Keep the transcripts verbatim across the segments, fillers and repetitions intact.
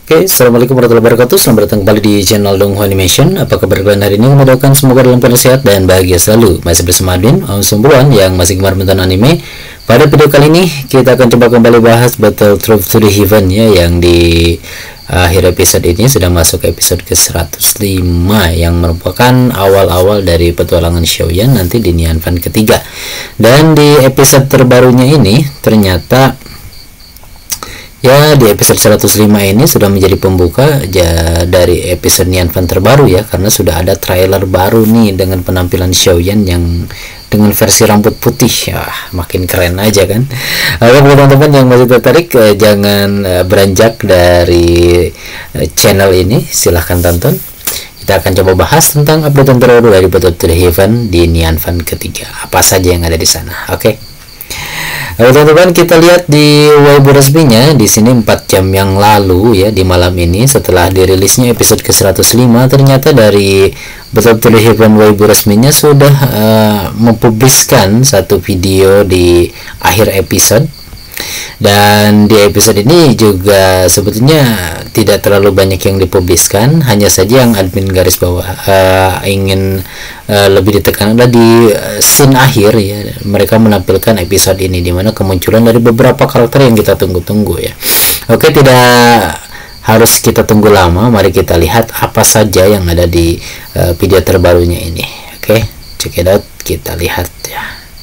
Oke, assalamualaikum warahmatullahi wabarakatuh. Selamat datang kembali di channel Donghua Animation. Apa kabar kalian hari ini? Kami doakan semoga dalam keadaan sehat dan bahagia selalu. Masih bersama admin Om Sumbuan yang masih gemar menonton anime. Pada video kali ini kita akan coba kembali bahas Battle Truth to the Heaven ya, yang di akhir episode ini sudah masuk ke episode ke seratus lima yang merupakan awal-awal dari petualangan Xiaoyan nanti di Nian Fan ketiga. Dan di episode terbarunya ini ternyata ya, di episode seratus lima ini sudah menjadi pembuka ya, dari episode Nian Fan terbaru ya, karena sudah ada trailer baru nih dengan penampilan Xiaoyan yang dengan versi rambut putih. Ya, makin keren aja kan. Oke, buat teman-teman yang masih tertarik, eh, jangan eh, beranjak dari eh, channel ini, silahkan tonton. Kita akan coba bahas tentang update terbaru dari Battle to the Heaven di Nian Fan ketiga. Apa saja yang ada di sana. Oke. Lalu teman-teman, kita lihat di Weibo resminya di sini empat jam yang lalu ya, di malam ini setelah dirilisnya episode ke seratus lima, ternyata dari Battle to the Heaven Weibo resminya sudah uh, mempubliskan satu video di akhir episode. Dan di episode ini juga sebetulnya tidak terlalu banyak yang dipubliskan, hanya saja yang admin garis bawah uh, ingin uh, lebih ditekan adalah di uh, scene akhir ya, mereka menampilkan episode ini di mana kemunculan dari beberapa karakter yang kita tunggu-tunggu ya. Oke, tidak harus kita tunggu lama, mari kita lihat apa saja yang ada di uh, video terbarunya ini. Oke, check it out, kita lihat ya.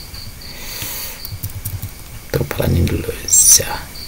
Terpelanin dulu ya.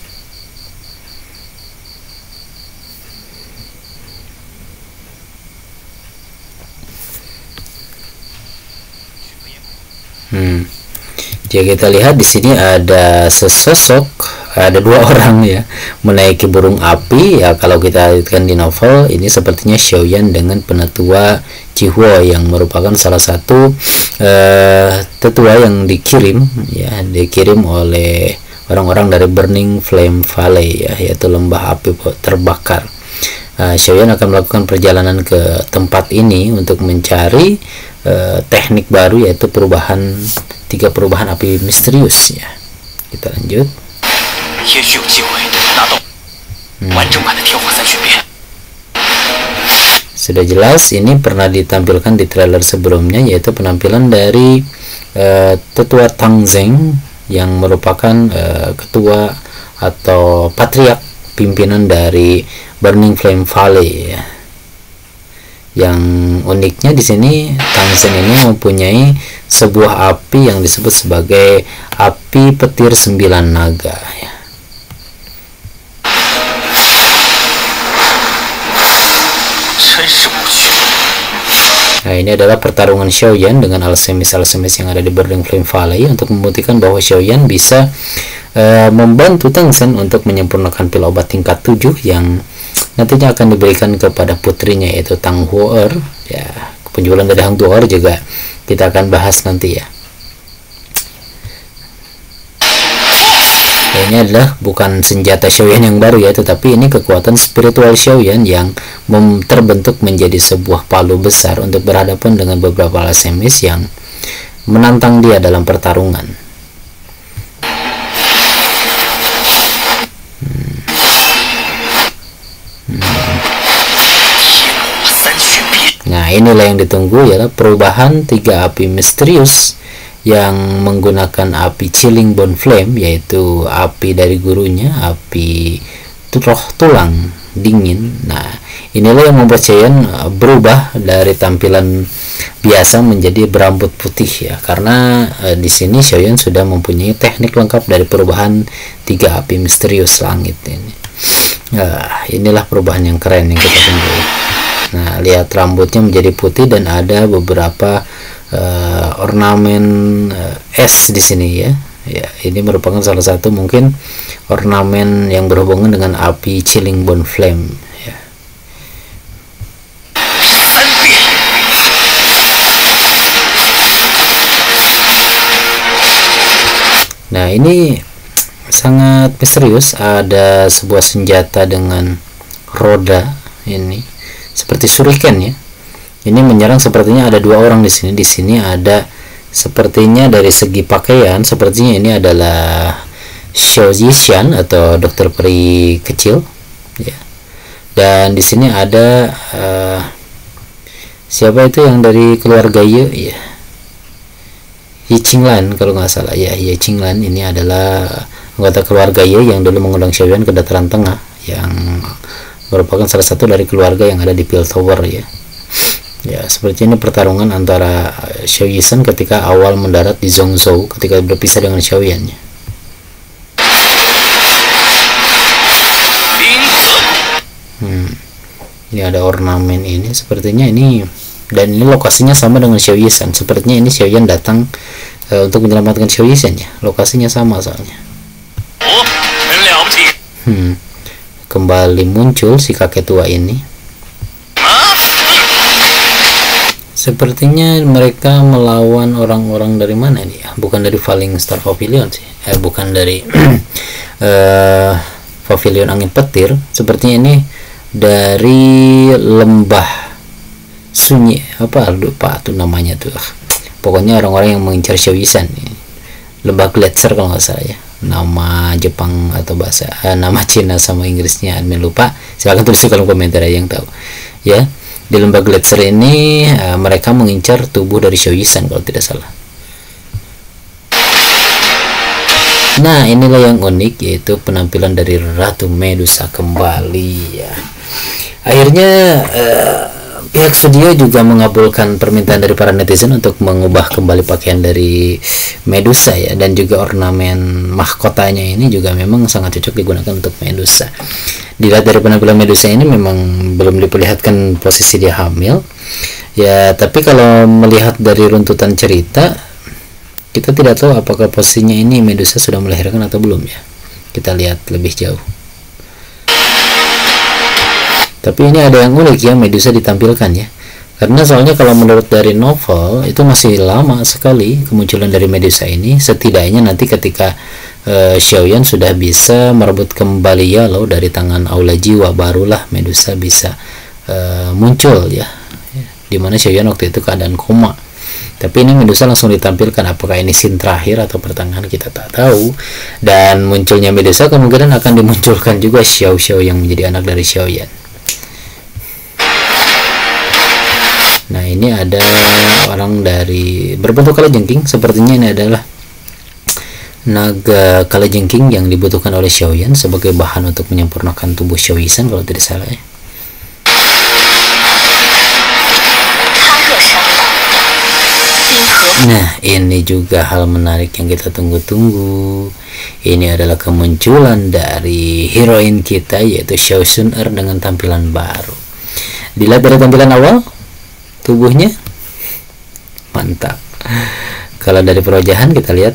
Hmm. Jadi kita lihat di sini ada sesosok, ada dua orang ya, menaiki burung api ya. Kalau kita lihatkan di novel ini sepertinya Xiaoyan dengan penatua Jihuo yang merupakan salah satu uh, tetua yang dikirim ya, dikirim oleh orang-orang dari Burning Flame Valley ya, yaitu lembah api terbakar. Uh, Xiaoyan akan melakukan perjalanan ke tempat ini untuk mencari uh, teknik baru, yaitu perubahan tiga perubahan api misterius ya. Kita lanjut. Hmm. Sudah jelas ini pernah ditampilkan di trailer sebelumnya, yaitu penampilan dari uh, tetua Tang Zeng yang merupakan uh, ketua atau patriark pimpinan dari Burning Flame Valley ya. Yang uniknya di sini Tang Zeng ini mempunyai sebuah api yang disebut sebagai api petir sembilan naga ya. Nah, ini adalah pertarungan Xiaoyan dengan alchemist-alchemist yang ada di Burning Flame Valley untuk membuktikan bahwa Xiaoyan bisa uh, membantu Tang Zeng untuk menyempurnakan pil obat tingkat tujuh yang nantinya akan diberikan kepada putrinya, yaitu Tang Huo'er ya. Penjualan dari Tang Huo'er juga kita akan bahas nanti ya. Ini adalah bukan senjata Xiaoyan yang baru ya, tetapi ini kekuatan spiritual Xiaoyan yang terbentuk menjadi sebuah palu besar untuk berhadapan dengan beberapa alchemist yang menantang dia dalam pertarungan. Hmm. Hmm. Nah, inilah yang ditunggu, yaitu perubahan tiga api misterius yang menggunakan api Chilling Bone Flame, yaitu api dari gurunya, api roh tulang dingin. Nah, inilah yang membuat Xiaoyan berubah dari tampilan biasa menjadi berambut putih ya, karena e, di sini Xiaoyan sudah mempunyai teknik lengkap dari perubahan tiga api misterius langit ini. Nah, inilah perubahan yang keren yang kita tunggu. Nah, lihat rambutnya menjadi putih dan ada beberapa Uh, ornamen uh, es di sini ya. Ya, ini merupakan salah satu mungkin ornamen yang berhubungan dengan api Chilling Bone Flame ya. Nah, ini sangat misterius. Ada sebuah senjata dengan roda ini seperti shuriken ya. Ini menyerang, sepertinya ada dua orang di sini. Di sini ada sepertinya dari segi pakaian, sepertinya ini adalah Xiao Zishan atau dokter peri kecil ya. Dan di sini ada uh, siapa itu yang dari keluarga Ye ya, Ye Qinglan kalau nggak salah ya. Ye Qinglan ini adalah anggota keluarga Ye yang dulu mengundang Xiaoyan ke dataran tengah, yang merupakan salah satu dari keluarga yang ada di Piltover ya. Ya, seperti ini pertarungan antara Xiao Yishan ketika awal mendarat di Zhongzhou ketika berpisah dengan Xiaoyan ya. Hmm. Ini ada ornamen ini, sepertinya ini, dan ini lokasinya sama dengan Xiao Yishan. Sepertinya ini Xiaoyan datang uh, untuk menyelamatkan Xiao Yishan ya. Lokasinya sama soalnya. Hmm. Kembali muncul si kakek tua ini. Sepertinya mereka melawan orang-orang dari mana nih ya? Bukan dari Falling Star Pavilion sih. Eh bukan dari uh, Pavilion Angin Petir. Sepertinya ini dari lembah sunyi, apa lupa tuh namanya tuh. Pokoknya orang-orang yang mengincar Xiao Yishan. Lembah Gletser kalau nggak salah ya. Nama Jepang atau bahasa eh, nama Cina sama Inggrisnya admin lupa. Silahkan tulis di kolom komentar aja yang tahu. Ya. Di lembah Gletser ini uh, mereka mengincar tubuh dari Xiao Yishan kalau tidak salah. Nah, inilah yang unik, yaitu penampilan dari Ratu Medusa kembali ya. Akhirnya uh, pihak studio juga mengabulkan permintaan dari para netizen untuk mengubah kembali pakaian dari Medusa ya, dan juga ornamen mahkotanya ini juga memang sangat cocok digunakan untuk Medusa. Dilihat dari penampilan Medusa ini memang belum diperlihatkan posisi dia hamil ya, tapi kalau melihat dari runtutan cerita kita tidak tahu apakah posisinya ini Medusa sudah melahirkan atau belum ya. Kita lihat lebih jauh. Tapi ini ada yang unik ya, Medusa ditampilkan ya, karena soalnya kalau menurut dari novel itu masih lama sekali kemunculan dari Medusa ini. Setidaknya nanti ketika Uh, Xiaoyan sudah bisa merebut kembali Yalo dari tangan Aula Jiwa, barulah Medusa bisa uh, muncul ya, dimana Xiaoyan waktu itu keadaan koma. Tapi ini Medusa langsung ditampilkan. Apakah ini scene terakhir atau pertengahan kita tak tahu. Dan munculnya Medusa kemungkinan akan dimunculkan juga Xiao Xiao yang menjadi anak dari Xiaoyan. Nah, ini ada orang dari berbentuk kalajengking. Sepertinya ini adalah naga kalajengking yang dibutuhkan oleh Xiaoyan sebagai bahan untuk menyempurnakan tubuh Xiao Yishan kalau tidak salah ya. Nah, ini juga hal menarik yang kita tunggu-tunggu. Ini adalah kemunculan dari heroin kita, yaitu Xiao Sun-er dengan tampilan baru. Dilihat dari tampilan awal, tubuhnya mantap. Kalau dari perwajahan kita lihat,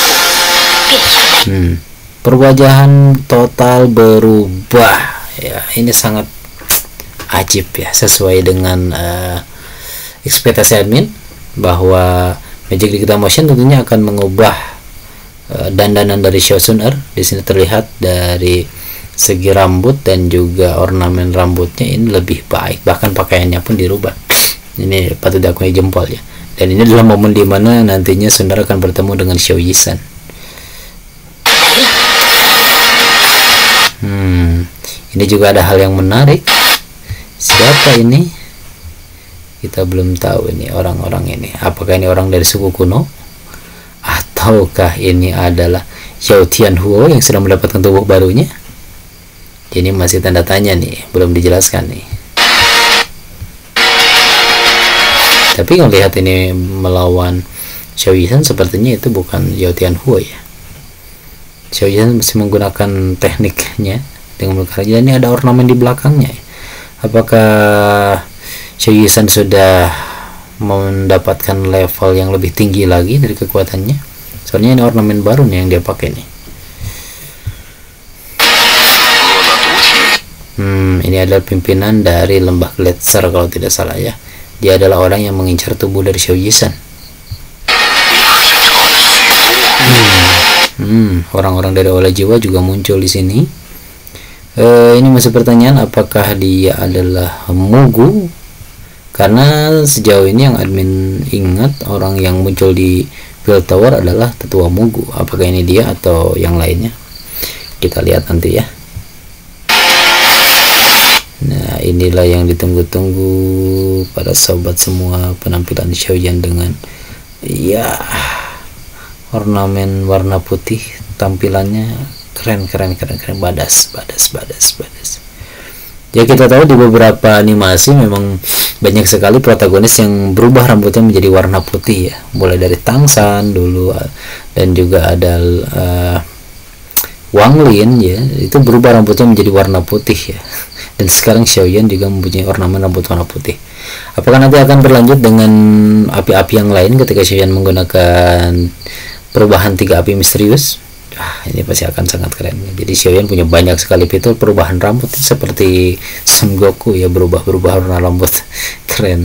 Hmm, perwajahan total berubah ya. Ini sangat ajib ya, sesuai dengan uh, ekspektasi admin bahwa Magic Digital Motion tentunya akan mengubah uh, dandanan dari Xiao Sun-er. Di sini terlihat dari segi rambut dan juga ornamen rambutnya ini lebih baik, bahkan pakaiannya pun dirubah. Ini patut diakui jempol ya. Dan ini adalah momen dimana nantinya Sun-er akan bertemu dengan Xiao Yishan. Hmm, ini juga ada hal yang menarik. Siapa ini? Kita belum tahu ini orang-orang ini. Apakah ini orang dari suku kuno? Ataukah ini adalah Xiao Tianhuo yang sedang mendapatkan tubuh barunya? Ini masih tanda tanya nih, belum dijelaskan nih. Tapi kalau lihat ini melawan Xiao Yishan, sepertinya itu bukan Xiao Tianhuo ya. Xiao Yishan masih menggunakan tekniknya dengan berkarya. Ini ada ornamen di belakangnya. Apakah Xiao Yishan sudah mendapatkan level yang lebih tinggi lagi dari kekuatannya? Soalnya ini ornamen baru nih yang dia pakai nih. Hmm, ini adalah pimpinan dari lembah Gletser kalau tidak salah ya. Dia adalah orang yang mengincar tubuh dari Xiao Yishan. Hmm, orang-orang dari Aula Jiwa juga muncul di sini. E, ini masih pertanyaan, apakah dia adalah Mugu? Karena sejauh ini yang admin ingat orang yang muncul di Piltover adalah tetua Mugu. Apakah ini dia atau yang lainnya? Kita lihat nanti ya. Nah, inilah yang ditunggu-tunggu para sobat semua, penampilan Xiaoyan dengan ya ornamen warna putih. Tampilannya keren keren keren keren, badas badas badas badas. Ya, kita tahu di beberapa animasi memang banyak sekali protagonis yang berubah rambutnya menjadi warna putih ya, mulai dari Tangsan dulu, dan juga ada uh, Wang Lin ya, itu berubah rambutnya menjadi warna putih ya. Dan sekarang Xiaoyan juga mempunyai ornamen rambut warna putih. Apakah nanti akan berlanjut dengan api-api yang lain ketika Xiaoyan menggunakan perubahan tiga api misterius? Ah, ini pasti akan sangat keren. Jadi Xiaoyan punya banyak sekali fitur perubahan rambut seperti Son Goku ya, berubah-berubah warna rambut. Keren.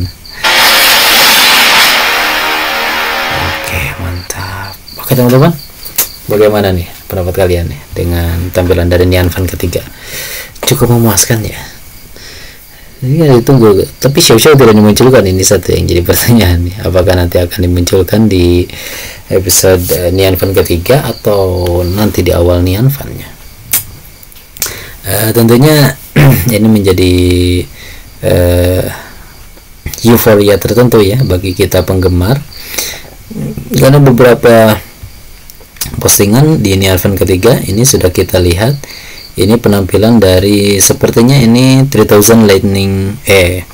Oke, mantap. Oke teman-teman, bagaimana nih pendapat kalian nih dengan tampilan dari Nian Fan ketiga? Cukup memuaskan ya? Ini ditunggu, tapi Xiao-Xiao tidak dimunculkan. Ini satu yang jadi pertanyaan nih, apakah nanti akan dimunculkan di episode uh, Nian Fan ketiga atau nanti di awal Nian Fan-nya? Uh, tentunya ini menjadi uh, euforia tertentu ya bagi kita penggemar, karena beberapa postingan di Nian Fan ketiga ini sudah kita lihat. Ini penampilan dari, sepertinya ini three thousand lightning eh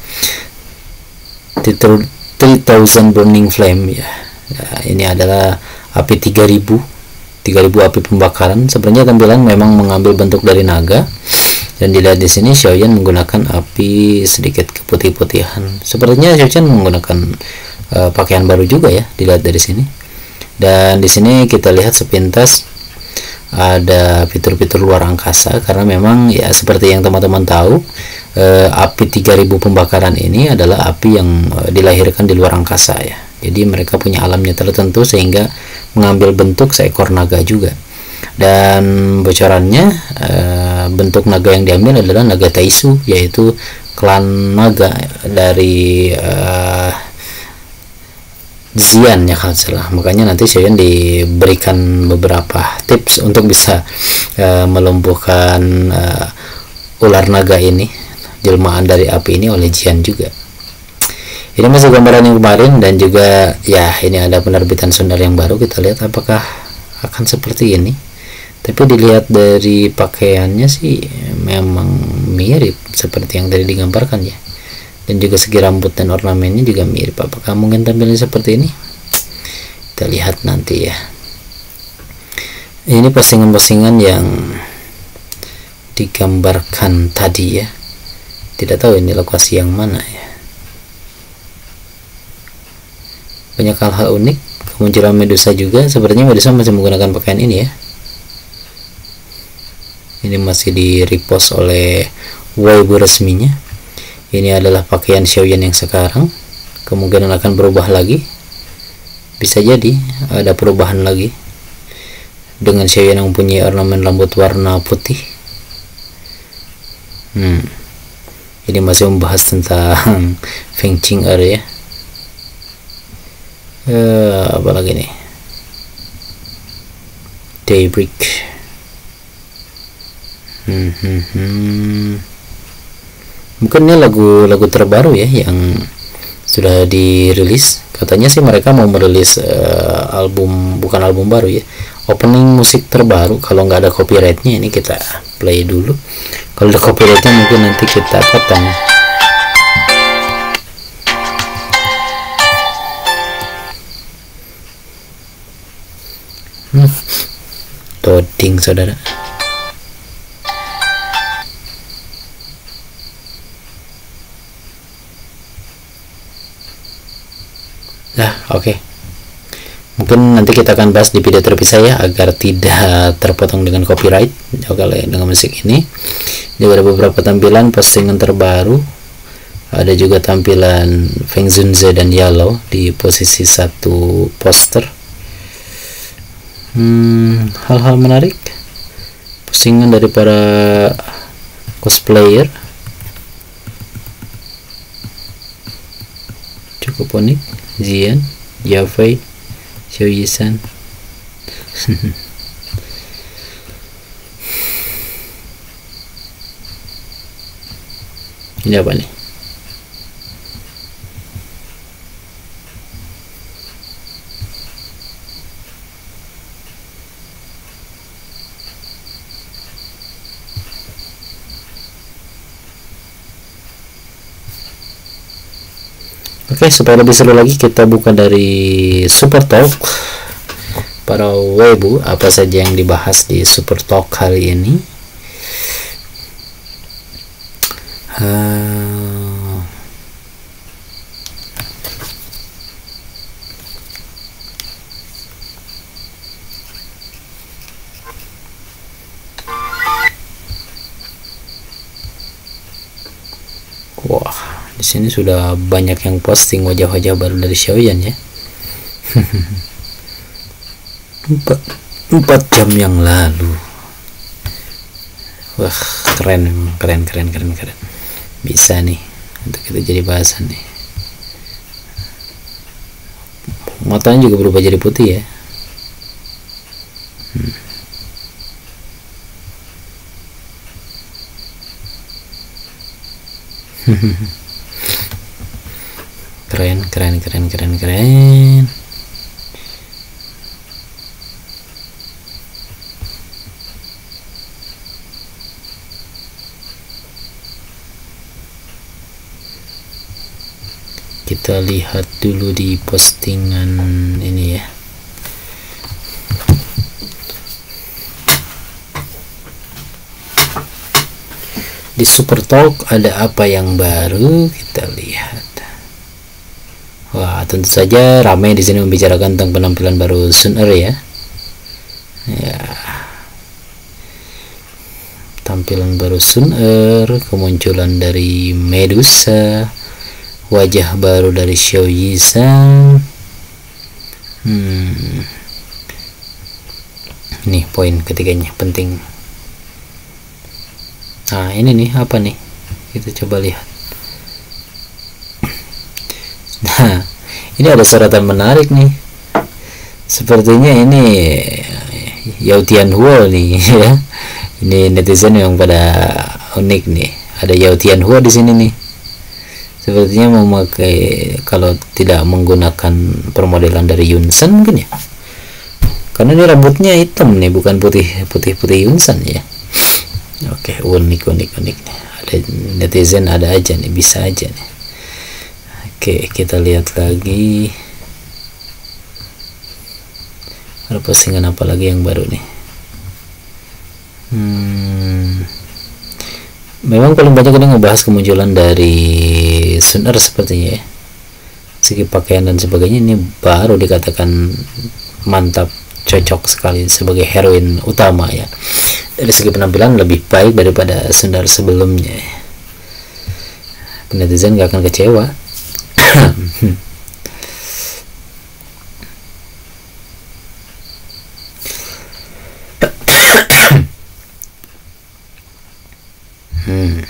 three thousand burning flame ya. Nah, ini adalah api tiga ribu api pembakaran. Sebenarnya tampilan memang mengambil bentuk dari naga, dan dilihat di sini Xiaoyan menggunakan api sedikit keputih-putihan. Sepertinya Xiaoyan menggunakan uh, pakaian baru juga ya, dilihat dari sini. Dan di sini kita lihat sepintas ada fitur-fitur luar angkasa, karena memang ya seperti yang teman-teman tahu, eh, api tiga ribu pembakaran ini adalah api yang eh, dilahirkan di luar angkasa ya. Jadi mereka punya alamnya tertentu sehingga mengambil bentuk seekor naga juga. Dan bocorannya eh, bentuk naga yang diambil adalah naga Taisu, yaitu klan naga dari eh, Xian ya kalau salah. Makanya nanti Xiaoyan diberikan beberapa tips untuk bisa uh, melumpuhkan uh, ular naga ini, jelmaan dari api ini oleh Xian juga. Ini masih gambaran yang kemarin, dan juga ya ini ada penerbitan Sundar yang baru. Kita lihat apakah akan seperti ini. Tapi dilihat dari pakaiannya sih memang mirip seperti yang tadi digambarkan ya. Dan juga segi rambut dan ornamennya juga mirip. Apakah mungkin tampilnya seperti ini? Kita lihat nanti ya. Ini postingan-postingan yang digambarkan tadi ya. Tidak tahu ini lokasi yang mana ya. Banyak hal-hal unik. Kemunculan Medusa juga. Sepertinya Medusa masih menggunakan pakaian ini ya. Ini masih di repost oleh Weibo resminya. Ini adalah pakaian Xiaoyan yang sekarang, kemungkinan akan berubah lagi. Bisa jadi ada perubahan lagi dengan Xiaoyan yang mempunyai ornamen rambut warna putih. Hmm. Ini masih membahas tentang Feng Qing Er ya. Uh, apa lagi nih? Daybreak. Hmm, hmm, hmm. Mungkin ini lagu-lagu terbaru ya yang sudah dirilis. Katanya sih mereka mau merilis uh, album, bukan album baru ya, opening musik terbaru. Kalau nggak ada copyrightnya, ini kita play dulu. Kalau ada copyrightnya mungkin nanti kita potong. hmm. Loading saudara. Nah, oke. Okay. Mungkin nanti kita akan bahas di video terpisah ya, agar tidak terpotong dengan copyright. Kalau dengan musik ini, juga ada beberapa tampilan postingan terbaru. Ada juga tampilan Feng Zunze dan Yellow di posisi satu poster. Hmm, hal-hal menarik. Postingan dari para cosplayer. Cukup unik. Xian, Yafei, Xiao Yisan. Ini apa nih? Oke, supaya lebih seru lagi kita buka dari Super Talk. Para webu, apa saja yang dibahas di Super Talk kali ini? Uh, Wah, di sini sudah banyak yang posting wajah-wajah baru dari Xiaoyan ya. empat, empat jam yang lalu. Wah, keren, keren, keren, keren, keren. Bisa nih untuk kita jadi bahasan nih. Matanya juga berubah jadi putih ya. Hmm. Keren, keren, keren, keren, keren. Kita lihat dulu di postingan ini ya. Di Super Talk ada apa yang baru? Kita lihat. Wah, tentu saja ramai di sini membicarakan tentang penampilan baru Sun Er ya. Ya. Tampilan baru Sun Er, kemunculan dari Medusa, wajah baru dari Xiao Yizhang. Hmm. Nih poin ketiganya penting. Nah ini nih apa nih? Kita coba lihat. Nah ini ada sorotan menarik nih. Sepertinya ini Yao Tianhua nih ya. Ini netizen yang pada unik nih. Ada Yao Tianhua di sini nih. Sepertinya memakai, kalau tidak menggunakan permodelan dari Yunsan mungkin ya, karena ini rambutnya hitam nih, bukan putih putih putih Yunsan ya. Oke, unik unik unik nih. Ada netizen ada aja nih, bisa aja nih. Oke, kita lihat lagi. Ada postingan apa lagi yang baru nih? Hmm. Memang paling banyak ini ngebahas kemunculan dari Sun Er sepertinya ya. Segi pakaian dan sebagainya ini baru dikatakan mantap, cocok sekali sebagai heroin utama ya. Dari segi penampilan lebih baik daripada Sun Er sebelumnya. Netizen gak akan kecewa. Hmm.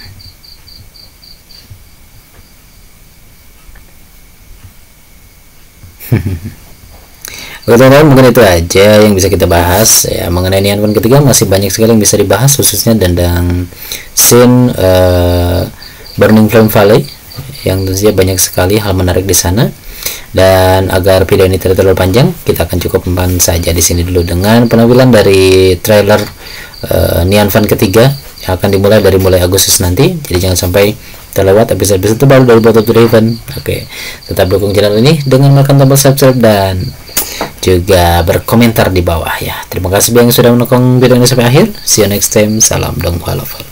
Oke teman-teman, mungkin itu aja yang bisa kita bahas ya mengenai Nian Fan ketiga. Masih banyak sekali yang bisa dibahas, khususnya tentang scene uh, Burning Flame Valley yang tentunya banyak sekali hal menarik di sana. Dan agar video ini tidak terlalu panjang, kita akan cukup mempan saja di sini dulu dengan penampilan dari trailer uh, Nian Fan ketiga yang akan dimulai dari mulai Agustus nanti. Jadi jangan sampai terlewat episode-episode terbaru dari Bot of the Raven. Oke, tetap dukung channel ini dengan menekan tombol subscribe dan juga berkomentar di bawah ya. Terima kasih yang sudah menonton video ini sampai akhir. See you next time. Salam dong, halo.